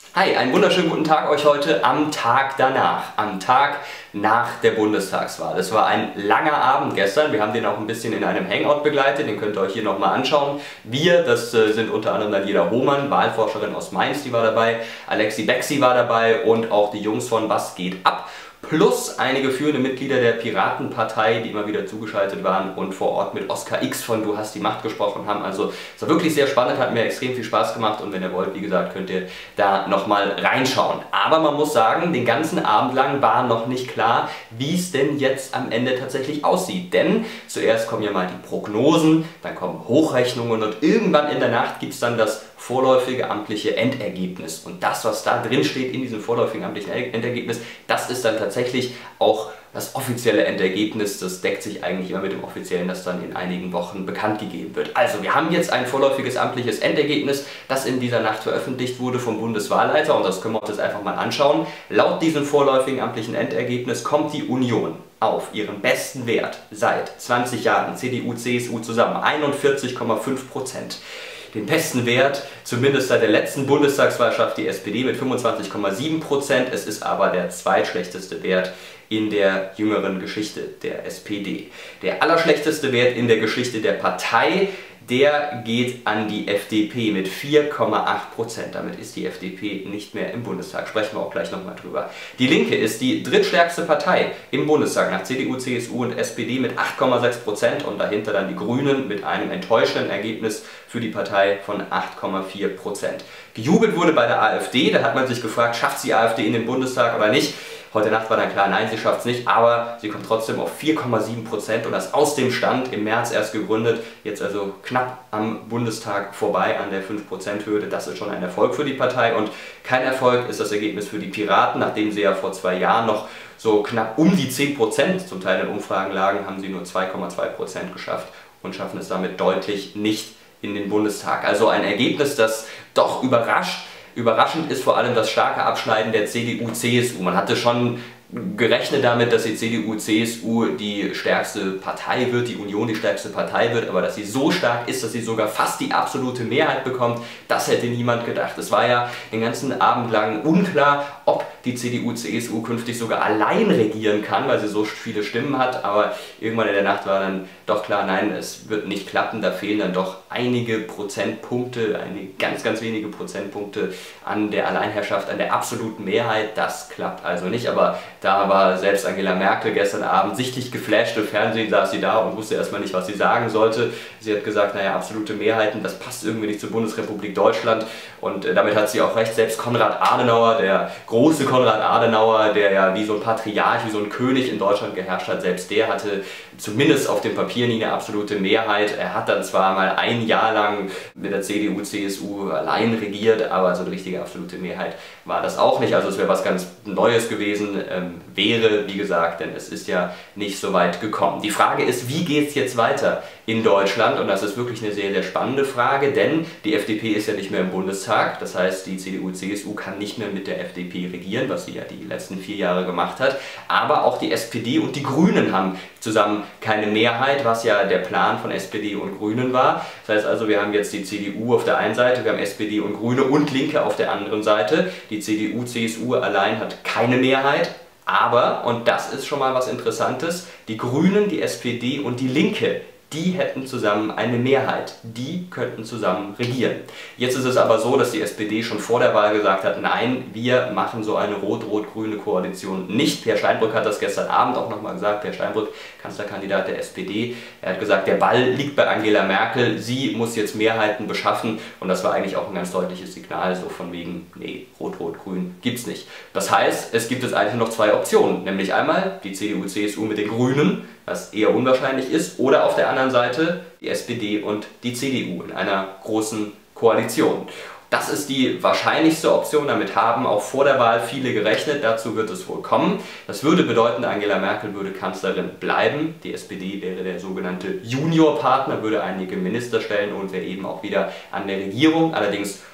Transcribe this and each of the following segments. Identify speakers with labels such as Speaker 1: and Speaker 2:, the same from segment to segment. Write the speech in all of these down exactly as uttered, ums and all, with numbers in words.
Speaker 1: Hi, einen wunderschönen guten Tag euch heute am Tag danach, am Tag nach der Bundestagswahl. Es war ein langer Abend gestern, wir haben den auch ein bisschen in einem Hangout begleitet, den könnt ihr euch hier nochmal anschauen. Wir, das äh, sind unter anderem Daniela Hohmann, Wahlforscherin aus Mainz, die war dabei, Alexi Bexi war dabei und auch die Jungs von Was geht ab? Plus einige führende Mitglieder der Piratenpartei, die immer wieder zugeschaltet waren und vor Ort mit Oskar X von Du hast die Macht gesprochen haben. Also es war wirklich sehr spannend, hat mir extrem viel Spaß gemacht und wenn ihr wollt, wie gesagt, könnt ihr da nochmal reinschauen. Aber man muss sagen, den ganzen Abend lang war noch nicht klar, wie es denn jetzt am Ende tatsächlich aussieht. Denn zuerst kommen ja mal die Prognosen, dann kommen Hochrechnungen und irgendwann in der Nacht gibt es dann das vorläufige amtliche Endergebnis. Und das, was da drin steht in diesem vorläufigen amtlichen Endergebnis, das ist dann tatsächlich auch das offizielle Endergebnis. Das deckt sich eigentlich immer mit dem offiziellen, das dann in einigen Wochen bekannt gegeben wird. Also wir haben jetzt ein vorläufiges amtliches Endergebnis, das in dieser Nacht veröffentlicht wurde vom Bundeswahlleiter und das können wir uns jetzt einfach mal anschauen. Laut diesem vorläufigen amtlichen Endergebnis kommt die Union auf ihren besten Wert seit zwanzig Jahren, C D U, C S U zusammen, einundvierzig Komma fünf Prozent. Den besten Wert, zumindest seit der letzten Bundestagswahl, schafft die S P D mit fünfundzwanzig Komma sieben Prozent. Es ist aber der zweitschlechteste Wert in der jüngeren Geschichte der S P D. Der allerschlechteste Wert in der Geschichte der Partei, der geht an die F D P mit vier Komma acht Prozent. Damit ist die F D P nicht mehr im Bundestag. Sprechen wir auch gleich nochmal drüber. Die Linke ist die drittstärkste Partei im Bundestag nach C D U, C S U und S P D mit acht Komma sechs Prozent und dahinter dann die Grünen mit einem enttäuschenden Ergebnis für die Partei von acht Komma vier Prozent. Gejubelt wurde bei der AfD, da hat man sich gefragt, schafft es die AfD in den Bundestag oder nicht? Heute Nacht war dann klar, nein, sie schafft es nicht, aber sie kommt trotzdem auf vier Komma sieben Prozent und das aus dem Stand, im März erst gegründet, jetzt also knapp am Bundestag vorbei an der fünf Prozent Hürde. Das ist schon ein Erfolg für die Partei und kein Erfolg ist das Ergebnis für die Piraten, nachdem sie ja vor zwei Jahren noch so knapp um die zehn Prozent zum Teil in Umfragen lagen, haben sie nur zwei Komma zwei Prozent geschafft und schaffen es damit deutlich nicht in den Bundestag. Also ein Ergebnis, das doch überrascht. Überraschend ist vor allem das starke Abschneiden der C D U, C S U. Man hatte schon gerechnet damit, dass die C D U, C S U die stärkste Partei wird, die Union die stärkste Partei wird, aber dass sie so stark ist, dass sie sogar fast die absolute Mehrheit bekommt, das hätte niemand gedacht. Es war ja den ganzen Abend lang unklar, ob die C D U, C S U künftig sogar allein regieren kann, weil sie so viele Stimmen hat, aber irgendwann in der Nacht war dann doch klar, nein, es wird nicht klappen, da fehlen dann doch einige Prozentpunkte, einige ganz, ganz wenige Prozentpunkte an der Alleinherrschaft, an der absoluten Mehrheit, das klappt also nicht, aber da war selbst Angela Merkel gestern Abend sichtlich geflasht, im Fernsehen saß sie da und wusste erstmal nicht, was sie sagen sollte. Sie hat gesagt, naja, absolute Mehrheiten, das passt irgendwie nicht zur Bundesrepublik Deutschland und äh, damit hat sie auch recht, selbst Konrad Adenauer, der große Konrad Adenauer, der ja wie so ein Patriarch, wie so ein König in Deutschland geherrscht hat, selbst der hatte zumindest auf dem Papier nie eine absolute Mehrheit. Er hat dann zwar mal ein Jahr lang mit der C D U, C S U allein regiert, aber so eine richtige absolute Mehrheit war das auch nicht. Also es wäre was ganz Neues gewesen, ähm, wäre, wie gesagt, denn es ist ja nicht so weit gekommen. Die Frage ist, wie geht es jetzt weiter in Deutschland? Und das ist wirklich eine sehr, sehr spannende Frage, denn die F D P ist ja nicht mehr im Bundestag. Das heißt, die C D U, C S U kann nicht mehr mit der F D P regieren, was sie ja die letzten vier Jahre gemacht hat. Aber auch die S P D und die Grünen haben zusammen keine Mehrheit, was ja der Plan von S P D und Grünen war. Das heißt also, wir haben jetzt die C D U auf der einen Seite, wir haben S P D und Grüne und Linke auf der anderen Seite. Die C D U, C S U allein hat keine Mehrheit. Aber, und das ist schon mal was Interessantes, die Grünen, die S P D und die Linke, die hätten zusammen eine Mehrheit. Die könnten zusammen regieren. Jetzt ist es aber so, dass die S P D schon vor der Wahl gesagt hat, nein, wir machen so eine rot-rot-grüne Koalition nicht. Per Steinbrück hat das gestern Abend auch nochmal gesagt. Per Steinbrück, Kanzlerkandidat der S P D. Er hat gesagt, der Ball liegt bei Angela Merkel. Sie muss jetzt Mehrheiten beschaffen. Und das war eigentlich auch ein ganz deutliches Signal, so von wegen, nee, rot-rot-grün gibt's nicht. Das heißt, es gibt jetzt eigentlich nur noch zwei Optionen. Nämlich einmal die C D U, C S U mit den Grünen, was eher unwahrscheinlich ist, oder auf der anderen Seite die S P D und die C D U in einer großen Koalition. Das ist die wahrscheinlichste Option, damit haben auch vor der Wahl viele gerechnet, dazu wird es wohl kommen. Das würde bedeuten, Angela Merkel würde Kanzlerin bleiben, die S P D wäre der sogenannte Juniorpartner, würde einige Minister stellen und wäre eben auch wieder an der Regierung, allerdings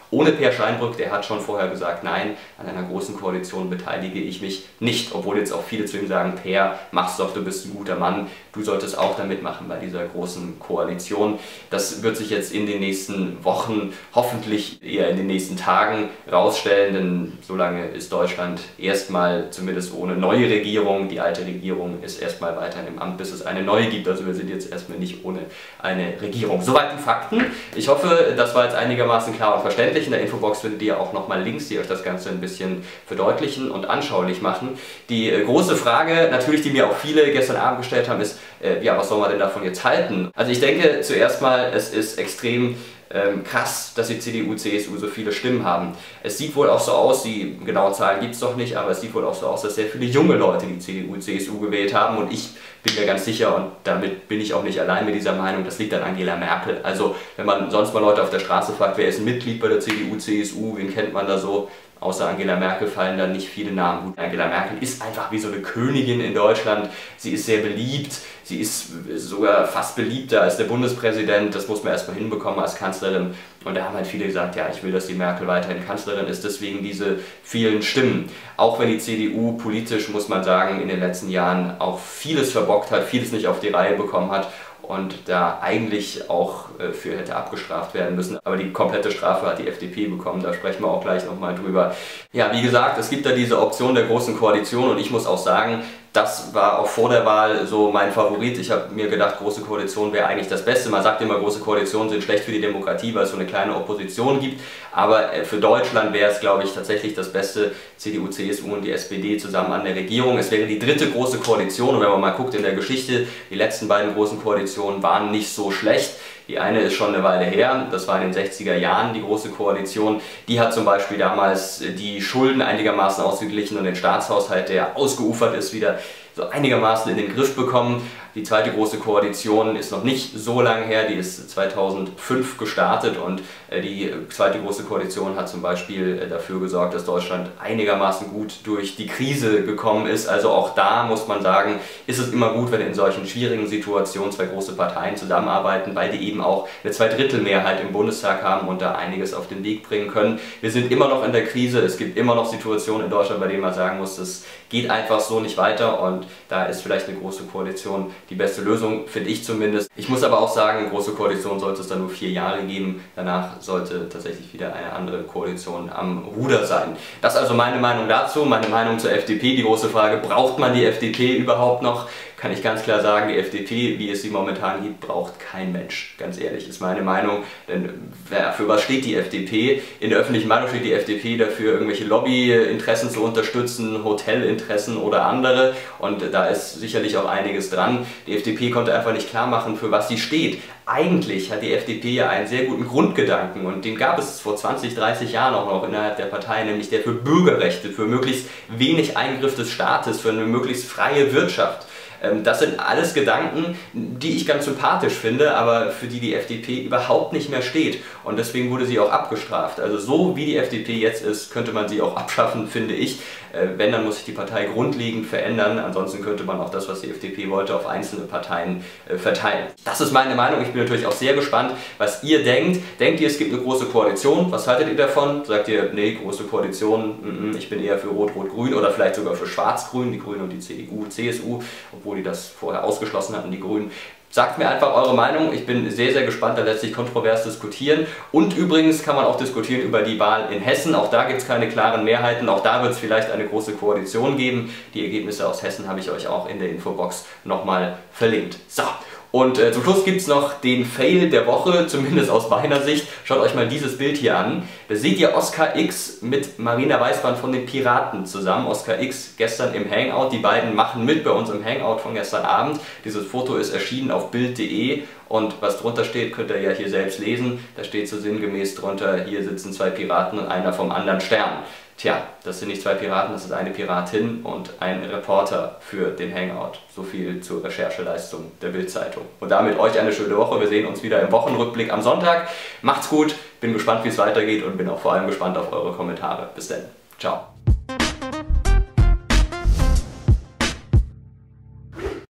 Speaker 1: ohne Peer Scheinbrück, der hat schon vorher gesagt, nein, an einer großen Koalition beteilige ich mich nicht. Obwohl jetzt auch viele zu ihm sagen, Peer, mach's doch, du bist ein guter Mann, du solltest auch da mitmachen bei dieser großen Koalition. Das wird sich jetzt in den nächsten Wochen, hoffentlich eher in den nächsten Tagen rausstellen, denn solange ist Deutschland erstmal zumindest ohne neue Regierung. Die alte Regierung ist erstmal weiterhin im Amt, bis es eine neue gibt. Also wir sind jetzt erstmal nicht ohne eine Regierung. Soweit die Fakten. Ich hoffe, das war jetzt einigermaßen klar und verständlich. In der Infobox findet ihr auch nochmal Links, die euch das Ganze ein bisschen verdeutlichen und anschaulich machen. Die äh, große Frage, natürlich, die mir auch viele gestern Abend gestellt haben, ist, äh, ja, was soll man denn davon jetzt halten? Also ich denke zuerst mal, es ist extrem Ähm, krass, dass die C D U, C S U so viele Stimmen haben. Es sieht wohl auch so aus, die genauen Zahlen gibt es doch nicht, aber es sieht wohl auch so aus, dass sehr viele junge Leute die C D U, C S U gewählt haben und ich bin mir ganz sicher, und damit bin ich auch nicht allein mit dieser Meinung, das liegt an Angela Merkel. Also wenn man sonst mal Leute auf der Straße fragt, wer ist ein Mitglied bei der C D U, C S U, wen kennt man da so? Außer Angela Merkel fallen da nicht viele Namen. Gut, Angela Merkel ist einfach wie so eine Königin in Deutschland. Sie ist sehr beliebt. Sie ist sogar fast beliebter als der Bundespräsident. Das muss man erstmal hinbekommen als Kanzlerin. Und da haben halt viele gesagt, ja, ich will, dass die Merkel weiterhin Kanzlerin ist. Deswegen diese vielen Stimmen. Auch wenn die C D U politisch, muss man sagen, in den letzten Jahren auch vieles verbockt hat, vieles nicht auf die Reihe bekommen hat. Und da eigentlich auch äh, für hätte abgestraft werden müssen. Aber die komplette Strafe hat die F D P bekommen, da sprechen wir auch gleich nochmal drüber. Ja, wie gesagt, es gibt da diese Option der großen Koalition und ich muss auch sagen, das war auch vor der Wahl so mein Favorit. Ich habe mir gedacht, große Koalition wäre eigentlich das Beste. Man sagt immer, große Koalitionen sind schlecht für die Demokratie, weil es so eine kleine Opposition gibt. Aber für Deutschland wäre es, glaube ich, tatsächlich das Beste, C D U, C S U und die S P D zusammen an der Regierung. Es wäre die dritte große Koalition. Und wenn man mal guckt in der Geschichte, die letzten beiden großen Koalitionen waren nicht so schlecht. Die eine ist schon eine Weile her, das war in den sechziger Jahren die Große Koalition. Die hat zum Beispiel damals die Schulden einigermaßen ausgeglichen und den Staatshaushalt, der ausgeufert ist, wieder so einigermaßen in den Griff bekommen. Die zweite Große Koalition ist noch nicht so lange her, die ist zweitausendfünf gestartet und die zweite Große Koalition hat zum Beispiel dafür gesorgt, dass Deutschland einigermaßen gut durch die Krise gekommen ist. Also auch da muss man sagen, ist es immer gut, wenn in solchen schwierigen Situationen zwei große Parteien zusammenarbeiten, weil die eben auch eine Zweidrittelmehrheit im Bundestag haben und da einiges auf den Weg bringen können. Wir sind immer noch in der Krise, es gibt immer noch Situationen in Deutschland, bei denen man sagen muss, das geht einfach so nicht weiter und da ist vielleicht eine Große Koalition die beste Lösung, finde ich zumindest. Ich muss aber auch sagen, eine Große Koalition sollte es dann nur vier Jahre geben. Danach sollte tatsächlich wieder eine andere Koalition am Ruder sein. Das ist also meine Meinung dazu, meine Meinung zur F D P. Die große Frage, braucht man die F D P überhaupt noch? Kann ich ganz klar sagen, die F D P, wie es sie momentan gibt, braucht kein Mensch. Ganz ehrlich, ist meine Meinung. Denn für was steht die F D P? In der öffentlichen Meinung steht die F D P dafür, irgendwelche Lobbyinteressen zu unterstützen, Hotelinteressen oder andere. Und da ist sicherlich auch einiges dran. Die F D P konnte einfach nicht klar machen, für was sie steht. Eigentlich hat die F D P ja einen sehr guten Grundgedanken und den gab es vor zwanzig, dreißig Jahren auch noch innerhalb der Partei, nämlich der für Bürgerrechte, für möglichst wenig Eingriff des Staates, für eine möglichst freie Wirtschaft. Das sind alles Gedanken, die ich ganz sympathisch finde, aber für die die F D P überhaupt nicht mehr steht. Und deswegen wurde sie auch abgestraft. Also so wie die F D P jetzt ist, könnte man sie auch abschaffen, finde ich. Wenn, dann muss sich die Partei grundlegend verändern. Ansonsten könnte man auch das, was die F D P wollte, auf einzelne Parteien verteilen. Das ist meine Meinung. Ich bin natürlich auch sehr gespannt, was ihr denkt. Denkt ihr, es gibt eine große Koalition? Was haltet ihr davon? Sagt ihr, nee, große Koalition, ich bin eher für Rot-Rot-Grün oder vielleicht sogar für Schwarz-Grün, die Grünen und die C D U, C S U, obwohl die das vorher ausgeschlossen hatten, die Grünen. Sagt mir einfach eure Meinung, ich bin sehr, sehr gespannt, da lässt sich kontrovers diskutieren. Und übrigens kann man auch diskutieren über die Wahl in Hessen, auch da gibt es keine klaren Mehrheiten, auch da wird es vielleicht eine große Koalition geben. Die Ergebnisse aus Hessen habe ich euch auch in der Infobox nochmal verlinkt. So. Und äh, zum Schluss gibt es noch den Fail der Woche, zumindest aus meiner Sicht. Schaut euch mal dieses Bild hier an. Da seht ihr Oskar X mit Marina Weißband von den Piraten zusammen. Oskar X gestern im Hangout. Die beiden machen mit bei uns im Hangout von gestern Abend. Dieses Foto ist erschienen auf bild punkt de und was drunter steht, könnt ihr ja hier selbst lesen. Da steht so sinngemäß drunter, hier sitzen zwei Piraten und einer vom anderen Stern. Tja, das sind nicht zwei Piraten, das ist eine Piratin und ein Reporter für den Hangout. So viel zur Rechercheleistung der Bild-Zeitung. Und damit euch eine schöne Woche. Wir sehen uns wieder im Wochenrückblick am Sonntag. Macht's gut, bin gespannt, wie es weitergeht und bin auch vor allem gespannt auf eure Kommentare. Bis dann. Ciao.